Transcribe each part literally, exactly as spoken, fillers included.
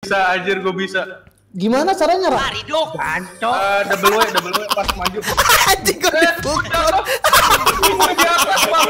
bisa anjir, gue bisa. Gimana caranya, Ra? Lari dong. Anco. Uh, double W, double W pas maju. Anjing gue dipukul. Gue di atas, Bang.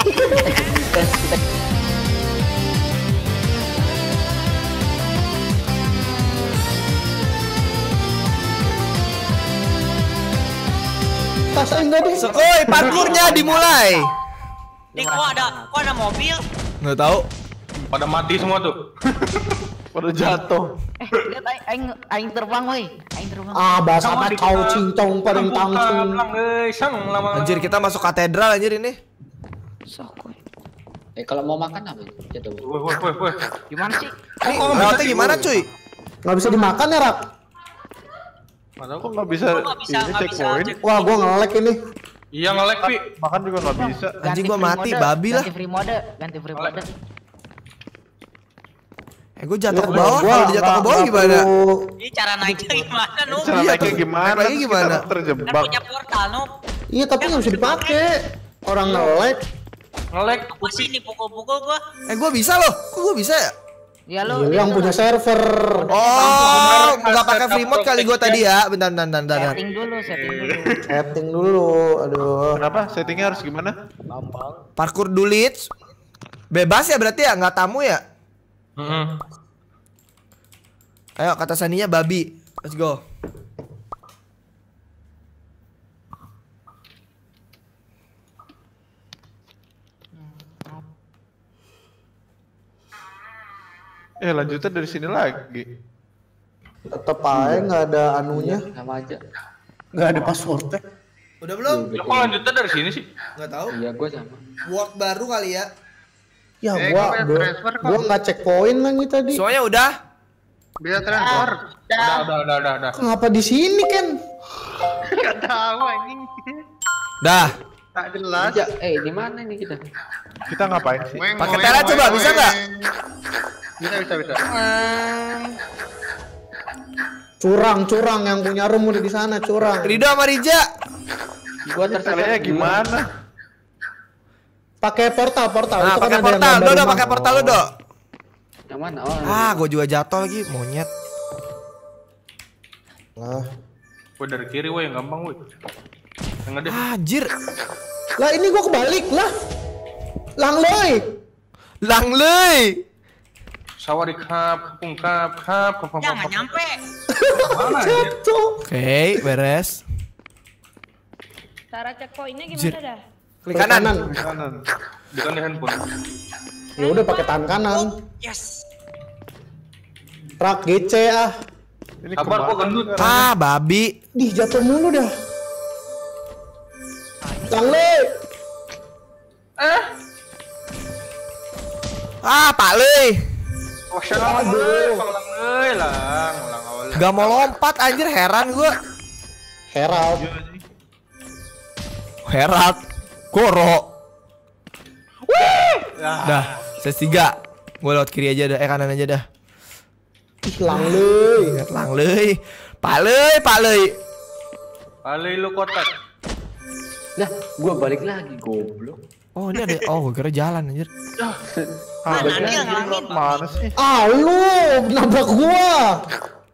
Tas enggak deh. Oi, parkurnya dimulai. Nih kok ada, kok ada mobil? Nggak tahu. Pada mati semua tuh. Pada jatuh. Eh, lihat aing aing aing terbang woi. Aing terbang. Ah, bahasa apa kau cincong paling tanggung. Anjir, kita masuk katedral anjir ini. Sok woi. Eh kalau mau makan apa? Coba. Woi, woi, woi, woi. Gimana sih? Ini lewatnya gimana cuy? Nggak bisa dimakan ya, Rak? Mana kok nggak bisa Nggak bisa, ini nggak bisa checkpoint? check. Wah, gua nge-lag ini. Iya nge-lag, Pi. Makan juga nggak bisa. Anjing gua mati, babi lah. Ganti free mode, ganti free mode. Eh gua jatuh ke Lihat, bawah, gua kalau dia jatuh ke bawah nggak gimana? perlu. Ini cara naiknya gimana, Nup? Cara Iya, naiknya tuh. gimana? Naiknya Terus gimana? kita Kan terjebak. punya portal, Nup. Iya, tapi nggak bisa dipakai. Orang nge-lag. Nge-lag. Apa sih ini pukul-pukul gua? Eh gua bisa loh, kok gua bisa ya? Ya lu Iya, yang punya server. Oh, nggak pakai free mode kali gua tadi ya. Bentar, bentar, bentar, bentar. setting dulu, setting dulu. Setting dulu. Aduh. Kenapa? Settingnya harus gimana? Parkur dulit. Bebas ya berarti ya, nggak tamu ya? Heeh. Ayo kata sandinya babi. Let's go. Eh lanjutnya dari sini lagi. Tetep aja nggak ada anunya. Sama aja. Nggak ada passwordnya. Udah belum? Lah kok lanjutnya dari sini sih? Nggak tahu. Iya gua sama. Word baru kali ya. Ya, Eh, gua gua pengen gua, transfer kok. gua nggak checkpoint lagi tadi. Semuanya udah? Bisa transfer. Udah, udah, udah, udah, udah. Kenapa di sini, Ken? Enggak tahu anjing. Dah. Tak jelas. Ya, eh di mana nih kita? Kita ngapain sih? Pakai tela coba, bisa nggak? Bisa, bisa, bisa. Curang, curang yang punya room udah di sana, curang. Rido sama Rija. Gua Caranya tersesat gimana? Pakai portal, portal. Nah, Itu kan pakai ada yang portal, gambar do, do, rumah. pakai portal lu, do. Yang mana? Oh. Ah, gua juga jatuh lagi, monyet. Lah, Woi dari kiri woi yang gampang woi. Yang ada. Anjir. lah ini gua kebalik lah. Langloy. Langley. Sawari kap, kepung kap, kap, kap, kap, Jangan kap. nyampe. Mana anjir? Jatuh. Oke, beres. Cara checkpointnya Anjir. gimana dah? Klik kanan. Di kanan. Bukan di handphone. Ya udah pakai tangan kanan. Yes. Rak G C ah. Ini kabar kok gendut. Ah, babi. Dih, jatuh mulu dah. Langloy. Eh, Ah, Pak Lei. wassalamualaikum. Ulang euy lang, ulang awal. Gak mau lompat anjir, heran gua. Herald. Herald. Goro. Dah, sesi tiga. Gua lewat kiri aja dah, eh kanan aja dah. Ih, Langloy. Ingat Langley. Pak Lei, Pak Lei. Alih lu kotak. Lah, gua balik lagi goblok. Oh, ini ada. Oh, gua kira jalan anjir. Mana dia ngelangin? Mana sih? Ah, lu nabrak gua.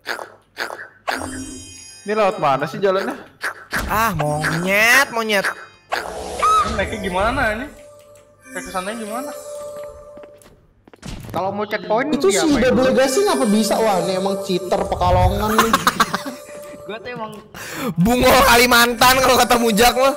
Ini lewat mana sih jalannya? Ah, monyet, monyet. Ini naiknya gimana ini? Kayak kesananya gimana? Kalau mau checkpoint Itu si double gasing apa bisa? Wah, ini emang cheater Pekalongan nih. Gua tuh emang Bungol Kalimantan kalau kata Mujak mah.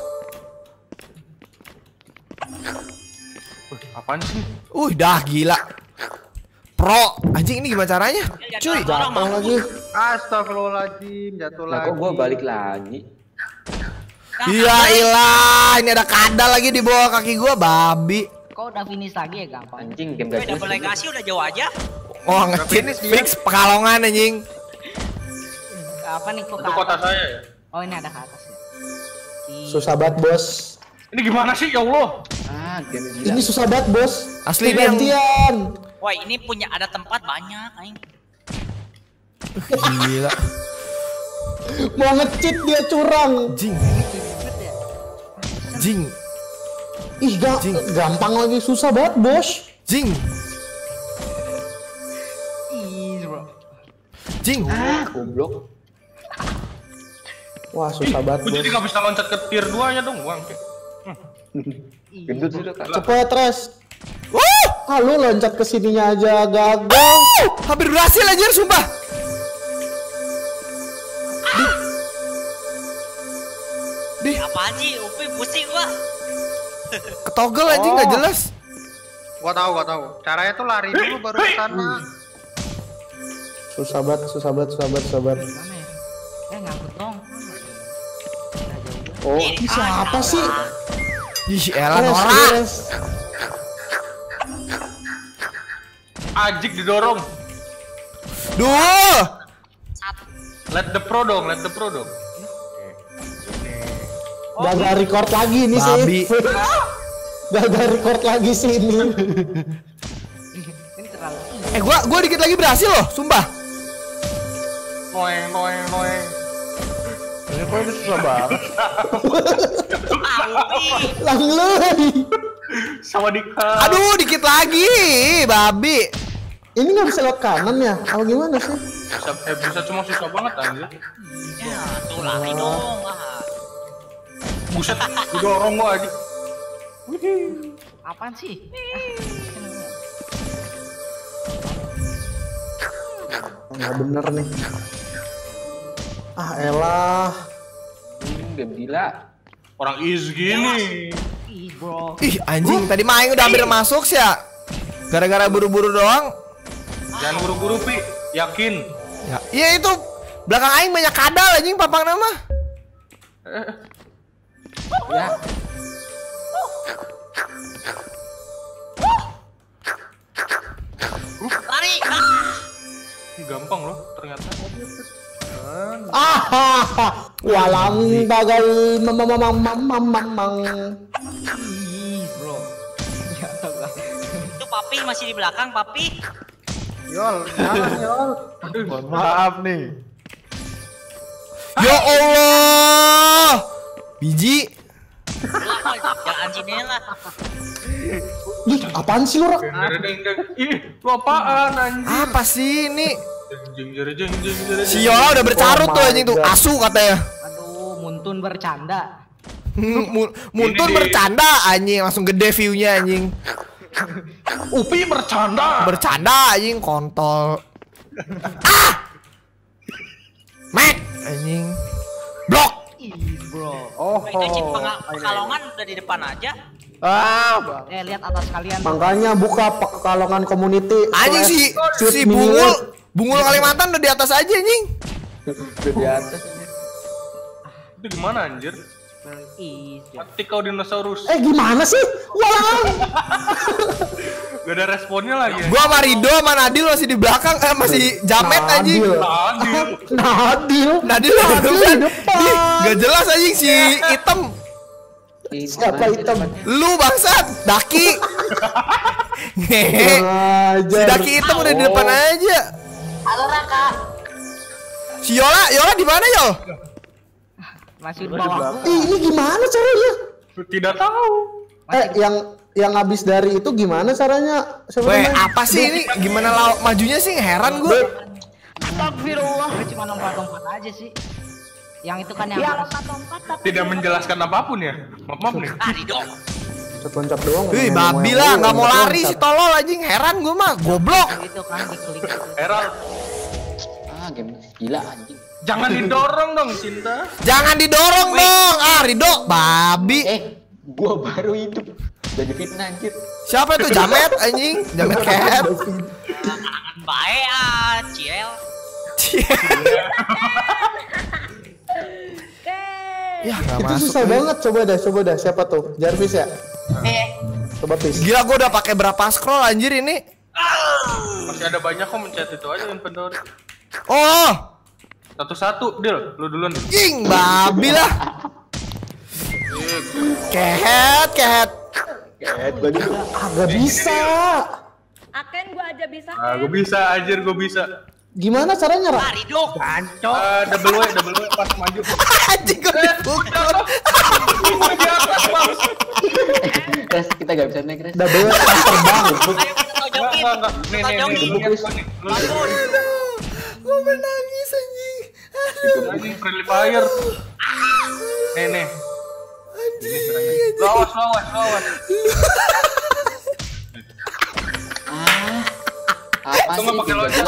Apaan sih? Uh, dah gila. Pro. Anjing ini gimana caranya? Cuy. Jatuh lagi. Astagfirullahaladzim, jatuh Nah, lagi. kok gua balik lagi? Iya ilah, ini ada kadal lagi di bawah kaki gua, babi. kok udah finish lagi ya gampang. Anjing game Woi, gak double legasi udah jauh aja. Oh, ngecit fix Pekalongan anjing. Apa nih kok? Itu kota saya ya? Oh, ini ada ke atas ya. Susah banget, Bos. Ini gimana sih ya Allah? Ah, game gila. Ini susah banget, Bos. Asli ini yang gantian. Wah, ini punya ada tempat banyak, aing. gila. Mau nge-cheat dia curang. Jing. Jing. Ih, ga Jing. gampang lagi, susah banget, Bos. Jing. Ih, bro. Jing. Ah, goblok. Wah, susah banget, Gue jadi Bos. nggak bisa loncat ke tier dua nya dong, Bang. Gendut sih lo, Kak. Cepet, Res. Wuh, Ah, lu loncat ke sininya aja gagal. wuh, hampir berhasil anjir, sumpah. Di, di, Apaan sih? Upi pusing gua. ketogel anjing nggak jelas. Gua tahu, gua tahu. Caranya tuh lari dulu baru ke sana. Susah banget, susah banget, susah banget, susah banget. Gimana ya? Eh ngangkut dong. Oh, ini siapa sih? Ih, elah Res, Nora. Res. Ajik didorong. Duh. Let the pro dong, let the pro dong. Gagal record lagi nih Babi. sih. Gagal record lagi sih ini. Ini terlalu. Eh, gua gua dikit lagi berhasil loh, sumpah. Noeng, noeng, noeng. Ini kok ini susah banget. Ah, Upi. Lang lu. Sama Dika. Aduh, dikit lagi, babi. Ini nggak bisa lewat kanan ya? Apa gimana sih? Bisa, eh, bisa cuma susah banget anjir. Ya, tuh lari dong. Ah. Buset, didorong gua aja. Apaan sih? Nggak bener nih. Ah elah. Hmm, game gila. Orang is gini. Ih, bro. Ih, anjing, tadi main udah hampir masuk sih ya. Gara-gara buru-buru doang. Jangan buru-buru, Pi. Yakin. Ya, iya itu belakang aing banyak kadal anjing papang nama. Ya. Lari. Ah. Ini gampang loh ternyata. Ah, walang bagal mamang mamang mamang mamang. Ih, bro. Ya Allah. Itu Papi masih di belakang, Papi. Yol, jangan Yol. Aduh, Maaf nih. Ya Allah. Biji. Jangan sini lah. Ih, apaan sih lu, Rak? deng, deng, deng. Ih, lu apaan anjing? Apa sih ini? Jeng, jeng, jeng, jeng, jeng, jeng. Si Yola udah bercarut Oh tuh my anjing tuh, God. asu katanya. Aduh, Muntun bercanda. Mu- Muntun Ini di- bercanda anjing, langsung gede view-nya anjing. Upi bercanda. Bercanda anjing kontol. Ah! Mek anjing. Blok. Ih, bro. Oh, Itu Cip Penga- Pekalongan udah di depan aja. ah, bang. Eh, lihat atas kalian. Makanya buka Pekalongan community. Anjing si Sweet si Minion. Bungul, Bungul Kalimantan udah di atas aja anjing. Udah di atas ini. Itu gimana anjir? Ih, Mati kau dinosaurus. Eh gimana sih? Walang. Gak ada responnya lagi. Gua sama Rido sama Nadil masih di belakang, eh masih jamet anjing. Nadil. Adil. Nadil. Nadil langsung Nadil kan. di depan. Ih, gak jelas anjing si hitam. Ih, Siapa mana sih hitam? depannya? Lu bangsat, Daki. Ngehe. Si Ajar. Daki hitam udah di depan aja. halo Raka. Si Yola, Yola di mana Yol? Masih di bawah. Ih, ini gimana caranya? Tidak tahu. Eh, yang yang habis dari itu gimana caranya? Siapa Weh, namanya? apa sih ini? Gimana law majunya sih? Heran gue. Astagfirullah. Gue cuma lompat-lompat aja sih. Yang itu kan yang Ya harus- lompat-lompat tapi Tidak menjelaskan apapun ya. Maaf, maaf nih. Lari dong. Loncat doang. Wih, ngomong-ngomong babi yang lah, lu, nggak mau loncat. lari si tolol anjing. Heran gue mah, goblok. itu kan diklik itu. Herald, Ah, game gila anjing. jangan didorong dong, Cinta. Jangan didorong dong. Ah, Rido, babi. Eh, gua baru hidup. Jadi fitnah anjir. Siapa itu Jamet anjing? Jamet cat. Bae ah, Ciel. Ya, nggak Itu masuk. susah banget. Coba dah, coba dah. Siapa tuh? Jarvis ya? Eh, Coba Tis. Gila, gue udah pakai berapa scroll anjir ini? Masih ada banyak kok mencet itu aja inventory. Oh, Satu-satu, Dil. Lu duluan. King, babi lah. Kehet, kehet. Agak bisa. Aken gua aja bisa. Ah, gue bisa, anjir, gue bisa. Gimana caranya, Rak? lari dong. Ah, double W, double W pas maju. Anjing gue dipukul. Di atas, Bang. Res, kita gak bisa naik, Res. Double pas terbang. Ayo kita Enggak, tojokin. enggak, enggak. Nih, Kita nih, nih. tojokin. Lu lihat gua nih. Lu lihat. Bangun. Gue Sampai nangis anjing. Anjing friendly fire. Nih nih. Ini serangan. Lawas lawas lawas. Apa Itu nggak pakai loncat.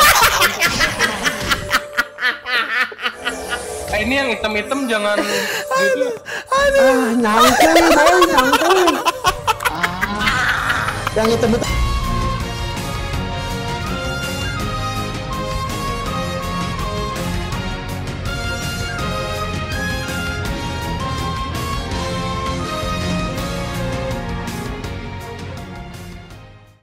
Eh ini yang hitam-hitam jangan gitu. Ah, nyangkul, boy, nyangkul. Ah, yang itu betul.